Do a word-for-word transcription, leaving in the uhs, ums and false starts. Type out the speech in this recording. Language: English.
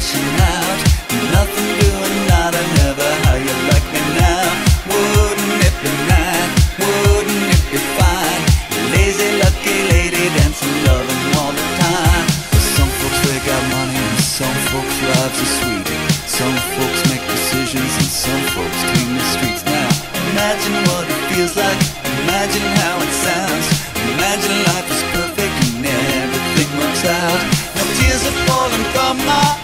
rushing out. Nothing doing, nada, never. How you like me now? Wouldn't it be nice? Wouldn't it be fine? Lazy, lucky lady dancing, loving all the time. But some folks, they got money, and some folks' lives are sweet. Some folks make decisions, and some folks clean the streets. Now, imagine what it feels like. Imagine how it sounds. Imagine life is perfect and everything works out. No tears are falling from my